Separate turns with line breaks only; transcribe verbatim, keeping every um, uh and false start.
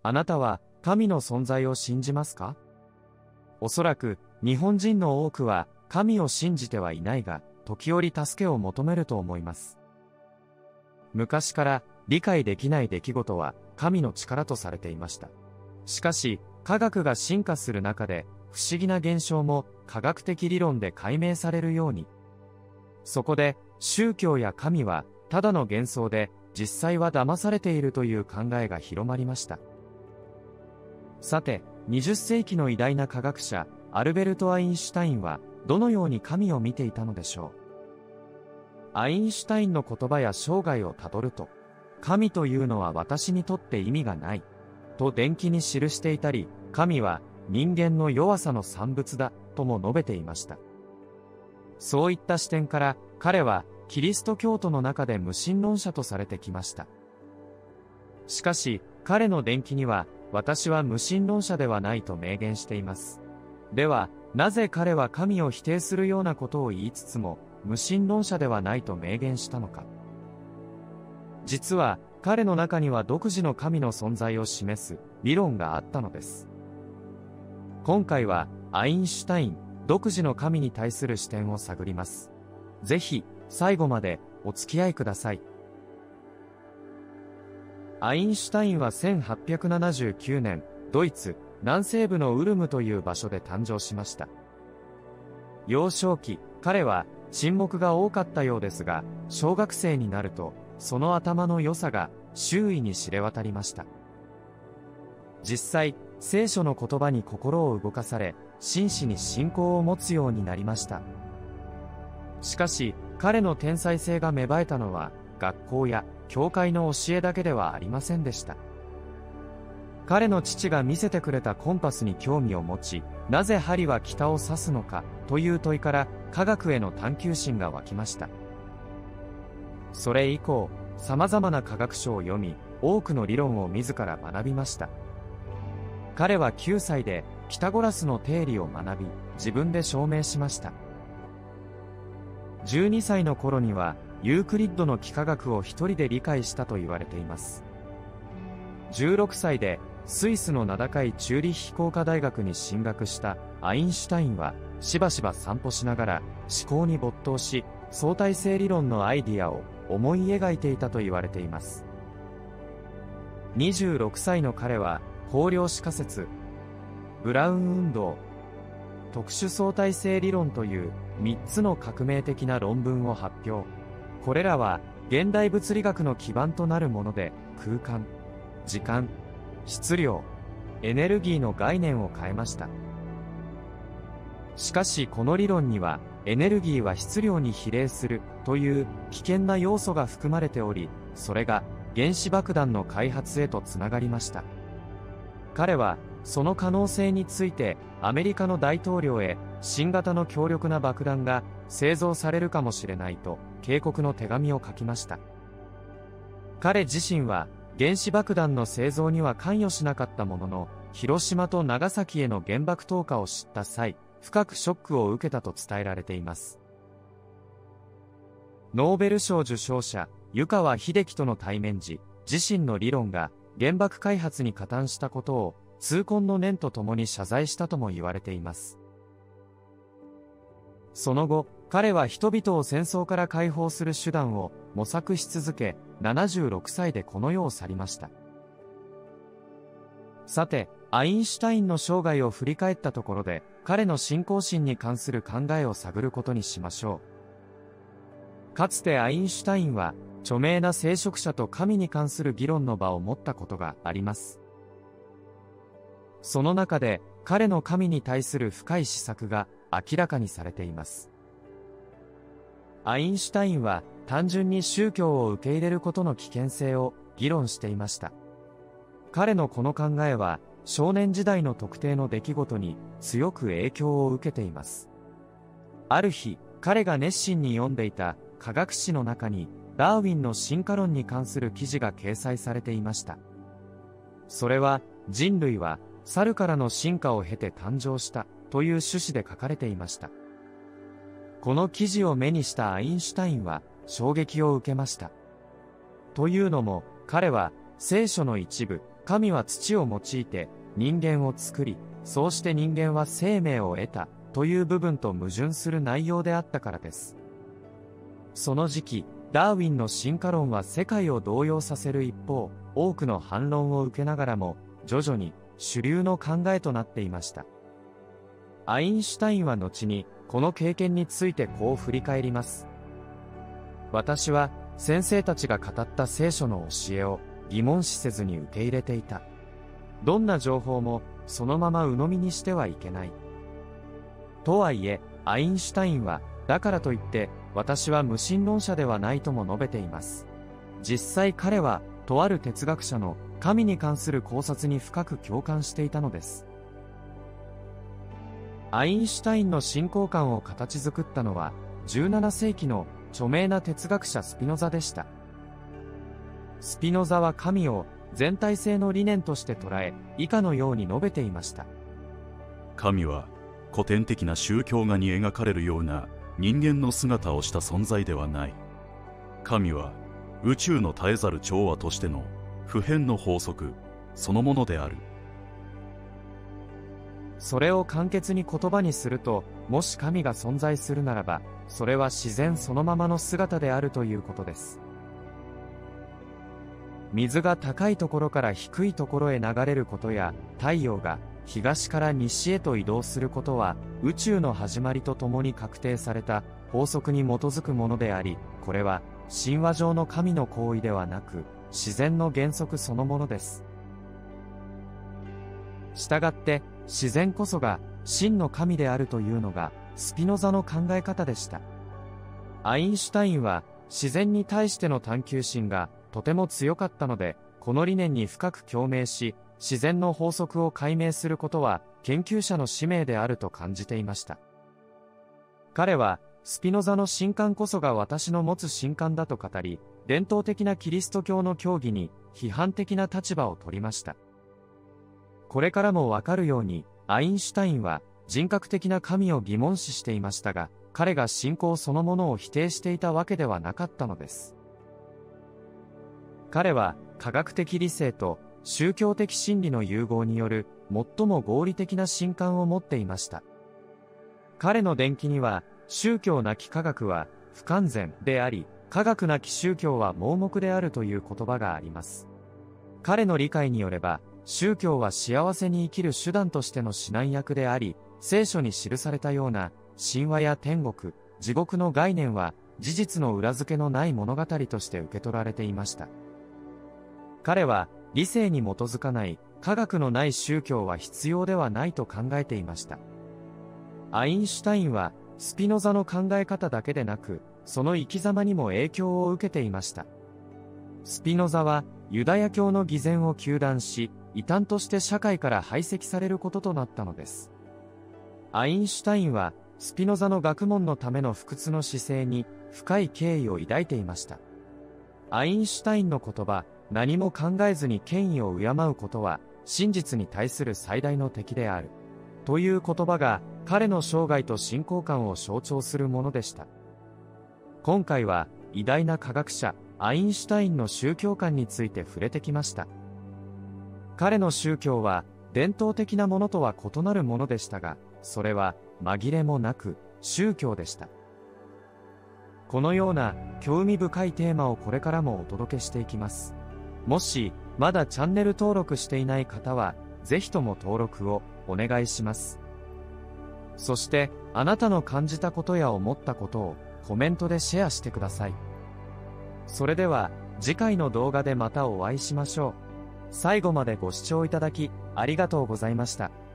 あなたは神の存在を信じますか？おそらく日本人の多くは神を信じてはいないが、時折助けを求めると思います。昔から理解できない出来事は神の力とされていました。しかし、科学が進化する中で、不思議な現象も科学的理論で解明されるように。そこで、宗教や神はただの幻想で、実際は騙されているという考えが広まりました。さて、にじゅっせいきの偉大な科学者、アルベルト・アインシュタインは、どのように神を見ていたのでしょう。アインシュタインの言葉や生涯をたどると、神というのは私にとって意味がない、と伝記に記していたり、神は人間の弱さの産物だ、とも述べていました。そういった視点から、彼はキリスト教徒の中で無神論者とされてきました。しかし、彼の伝記には、私は無神論者ではないと明言しています。では、なぜ彼は神を否定するようなことを言いつつも、無神論者ではないと明言したのか。実は、彼の中には独自の神の存在を示す理論があったのです。今回は、アインシュタイン、独自の神に対する視点を探ります。ぜひ、最後までお付き合いください。アインシュタインはせんはっぴゃくななじゅうきゅうねん、ドイツ、南西部のウルムという場所で誕生しました。幼少期、彼は沈黙が多かったようですが、小学生になると、その頭の良さが周囲に知れ渡りました。実際、聖書の言葉に心を動かされ、真摯に信仰を持つようになりました。しかし、彼の天才性が芽生えたのは、学校や教会の教えだけではありませんでした。彼の父が見せてくれたコンパスに興味を持ち、なぜ針は北を指すのかという問いから科学への探求心が湧きました。それ以降、様々な科学書を読み、多くの理論を自ら学びました。彼はきゅうさいでピタゴラスの定理を学び、自分で証明しました。じゅうにさいの頃には、ユークリッドの幾何学を一人で理解したと言われています。じゅうろくさいでスイスの名高いチューリッヒ工科大学に進学したアインシュタインは、しばしば散歩しながら思考に没頭し、相対性理論のアイディアを思い描いていたと言われています。にじゅうろくさいの彼は、光量子仮説、ブラウン運動、特殊相対性理論というみっつの革命的な論文を発表。これらは現代物理学の基盤となるもので、空間、時間、質量、エネルギーの概念を変えました。しかしこの理論には、エネルギーは質量に比例するという危険な要素が含まれており、それが原子爆弾の開発へとつながりました。彼はその可能性についてアメリカの大統領へ新型の強力な爆弾が製造されるかもしれないと警告の手紙を書きました。彼自身は原子爆弾の製造には関与しなかったものの、広島と長崎への原爆投下を知った際、深くショックを受けたと伝えられています。ノーベル賞受賞者、湯川秀樹との対面時、自身の理論が原爆開発に加担したことを痛恨の念とともに謝罪したとも言われています。その後、彼は人々を戦争から解放する手段を模索し続け、ななじゅうろくさいでこの世を去りました。さて、アインシュタインの生涯を振り返ったところで、彼の信仰心に関する考えを探ることにしましょう。かつてアインシュタインは、著名な聖職者と神に関する議論の場を持ったことがあります。その中で、彼の神に対する深い思索が明らかにされています。アインシュタインは、単純に宗教を受け入れることの危険性を議論していました。彼のこの考えは、少年時代の特定の出来事に強く影響を受けています。ある日、彼が熱心に読んでいた科学誌の中に、ダーウィンの進化論に関する記事が掲載されていました。それは、人類は猿からの進化を経て誕生したという趣旨で書かれていました。この記事を目にしたアインシュタインは衝撃を受けました。というのも、彼は聖書の一部、 神は土を用いて人間を作り、そうして人間は生命を得たという部分と矛盾する内容であったからです。その時期、ダーウィンの進化論は世界を動揺させる一方、多くの反論を受けながらも、徐々に主流の考えとなっていました。アインシュタインは後に、この経験についてこう振り返ります。私は、先生たちが語った聖書の教えを疑問視せずに受け入れていた。どんな情報もそのまま鵜呑みにしてはいけない。とはいえ、アインシュタインは、だからといって、私は無神論者ではないとも述べています。実際彼は、とある哲学者の神に関する考察に深く共感していたのです。アインシュタインの信仰観を形作ったのは、じゅうななせいきの著名な哲学者スピノザでした。スピノザは神を全体性の理念として捉え、以下のように述べていました。
神は古典的な宗教画に描かれるような人間の姿をした存在ではない。神は宇宙の絶えざる調和としての不変の法則そのものである。
それを簡潔に言葉にすると、もし神が存在するならば、それは自然そのままの姿であるということです。水が高いところから低いところへ流れることや、太陽が東から西へと移動することは、宇宙の始まりとともに確定された法則に基づくものであり、これは神話上の神の行為ではなく、自然の原則そのものです。したがって、自然こそが真の神であるというのがスピノザの考え方でした。アインシュタインは自然に対しての探求心がとても強かったので、この理念に深く共鳴し、自然の法則を解明することは研究者の使命であると感じていました。彼はスピノザの神観こそが私の持つ神観だと語り、伝統的なキリスト教の教義に批判的な立場を取りました。これからもわかるように、アインシュタインは人格的な神を疑問視していましたが、彼が信仰そのものを否定していたわけではなかったのです。彼は科学的理性と宗教的真理の融合による最も合理的な神観を持っていました。彼の伝記には、宗教なき科学は不完全であり、科学なき宗教は盲目であるという言葉があります。彼の理解によれば、宗教は幸せに生きる手段としての指南役であり、聖書に記されたような神話や天国、地獄の概念は事実の裏付けのない物語として受け取られていました。彼は理性に基づかない科学のない宗教は必要ではないと考えていました。アインシュタインはスピノザの考え方だけでなく、その生き様にも影響を受けていました。スピノザはユダヤ教の偽善を糾弾し、異端として社会から排斥されることとなったのです。アインシュタインはスピノザの学問のための不屈の姿勢に深い敬意を抱いていました。アインシュタインの言葉、何も考えずに権威を敬うことは真実に対する最大の敵である。という言葉が彼の生涯と信仰観を象徴するものでした。今回は偉大な科学者アインシュタインの宗教観について触れてきました。彼の宗教は伝統的なものとは異なるものでしたが、それは紛れもなく宗教でした。このような興味深いテーマをこれからもお届けしていきます。もしまだチャンネル登録していない方は、ぜひとも登録をお願いします。そして、あなたの感じたことや思ったことをコメントでシェアしてください。それでは次回の動画でまたお会いしましょう。最後までご視聴いただきありがとうございました。